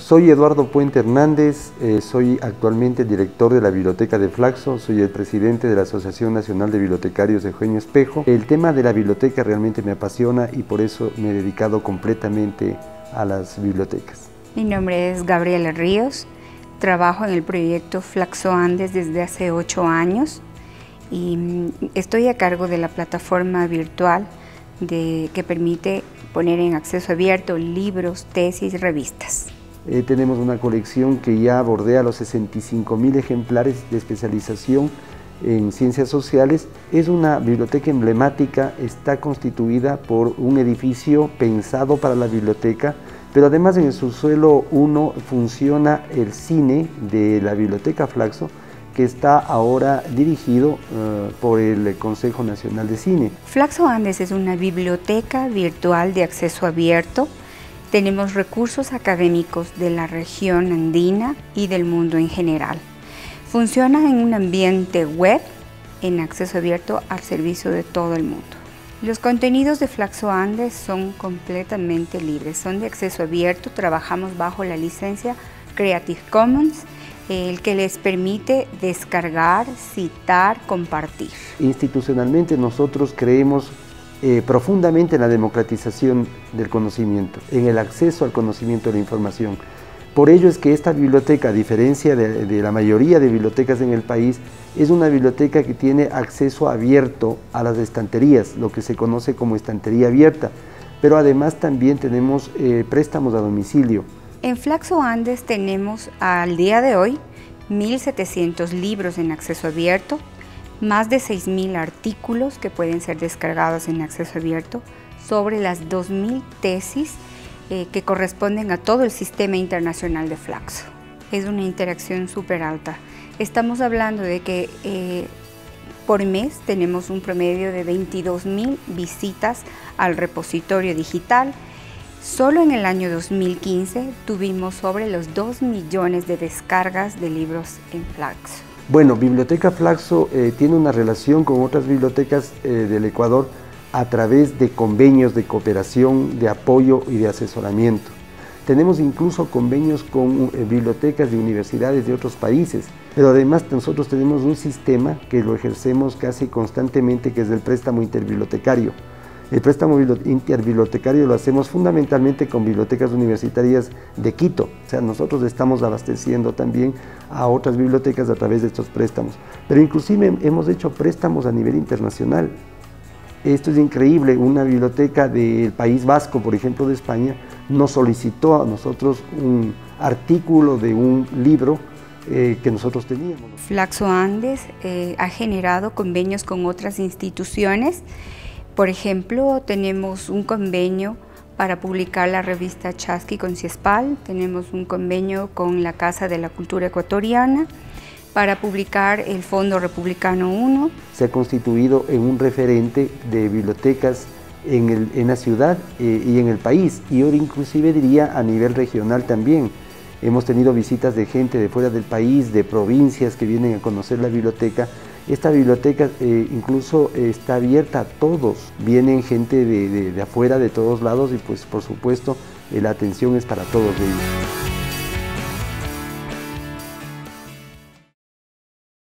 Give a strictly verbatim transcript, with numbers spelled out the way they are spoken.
Soy Eduardo Puente Hernández, eh, soy actualmente director de la Biblioteca de Flaxo, soy el presidente de la Asociación Nacional de Bibliotecarios de Eugenio Espejo. El tema de la biblioteca realmente me apasiona y por eso me he dedicado completamente a las bibliotecas. Mi nombre es Gabriela Ríos, trabajo en el proyecto Flaxo Andes desde hace ocho años y estoy a cargo de la plataforma virtual de, que permite poner en acceso abierto libros, tesis y revistas. Eh, tenemos una colección que ya bordea los sesenta y cinco mil ejemplares de especialización en ciencias sociales. Es una biblioteca emblemática, está constituida por un edificio pensado para la biblioteca, pero además en el subsuelo uno funciona el cine de la Biblioteca Flaxo, que está ahora dirigido uh, por el Consejo Nacional de Cine. Flaxo Andes es una biblioteca virtual de acceso abierto. Tenemos recursos académicos de la región andina y del mundo en general. Funciona en un ambiente web en acceso abierto al servicio de todo el mundo. Los contenidos de Flaxo Andes son completamente libres, son de acceso abierto, trabajamos bajo la licencia Creative Commons, el que les permite descargar, citar, compartir. Institucionalmente nosotros creemos Eh, profundamente en la democratización del conocimiento, en el acceso al conocimiento de la información. Por ello es que esta biblioteca, a diferencia de, de la mayoría de bibliotecas en el país, es una biblioteca que tiene acceso abierto a las estanterías, lo que se conoce como estantería abierta, pero además también tenemos eh, préstamos a domicilio. En Flaxo Andes tenemos al día de hoy mil setecientos libros en acceso abierto, más de seis mil artículos que pueden ser descargados en acceso abierto, sobre las dos mil tesis eh, que corresponden a todo el sistema internacional de Flaxo. Es una interacción súper alta. Estamos hablando de que eh, por mes tenemos un promedio de veintidós mil visitas al repositorio digital. Solo en el año dos mil quince tuvimos sobre los dos millones de descargas de libros en Flaxo. Bueno, Biblioteca Flaxo eh, tiene una relación con otras bibliotecas eh, del Ecuador a través de convenios de cooperación, de apoyo y de asesoramiento. Tenemos incluso convenios con eh, bibliotecas de universidades de otros países, pero además nosotros tenemos un sistema que lo ejercemos casi constantemente, que es el préstamo interbibliotecario. El préstamo interbibliotecario lo hacemos fundamentalmente con bibliotecas universitarias de Quito, o sea, nosotros estamos abasteciendo también a otras bibliotecas a través de estos préstamos, pero inclusive hemos hecho préstamos a nivel internacional. Esto es increíble, una biblioteca del País Vasco, por ejemplo, de España, nos solicitó a nosotros un artículo de un libro eh, que nosotros teníamos. Flaxo Andes eh, ha generado convenios con otras instituciones. Por ejemplo, tenemos un convenio para publicar la revista Chasqui con CIESPAL, tenemos un convenio con la Casa de la Cultura Ecuatoriana para publicar el Fondo Republicano uno. Se ha constituido en un referente de bibliotecas en, el, en la ciudad eh, y en el país, y ahora inclusive diría a nivel regional también. Hemos tenido visitas de gente de fuera del país, de provincias que vienen a conocer la biblioteca. Esta biblioteca eh, incluso eh, está abierta a todos, vienen gente de, de, de afuera, de todos lados, y pues por supuesto eh, la atención es para todos ellos.